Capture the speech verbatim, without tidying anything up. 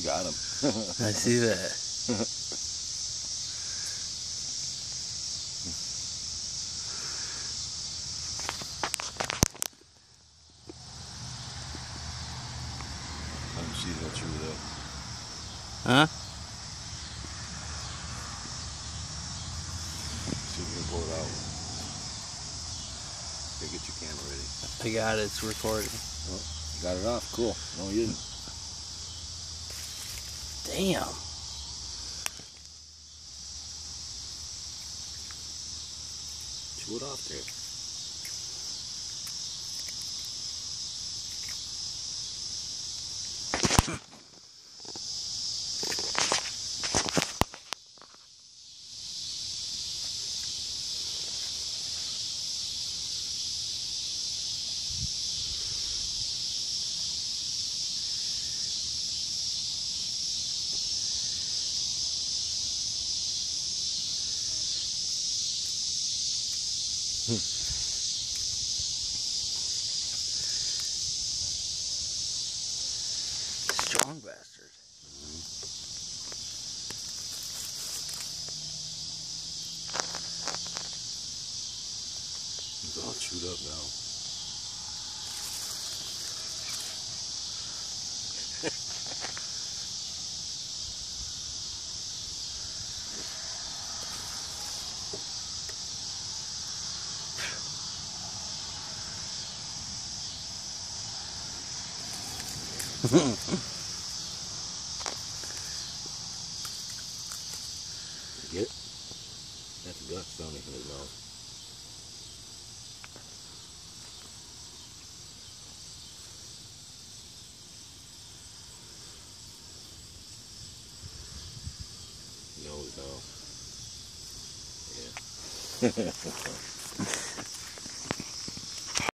got him. I see that. Let me see that true though. Huh? See if we can pull it out. Okay, get your camera ready. I got it, it's recording. Oh, you got it off, cool. No, you didn't. Damn. Chew it off there. Strong bastard. Mm-hmm. It's all chewed up now. Get it? That's guts down in his mouth. Nose now. Yeah.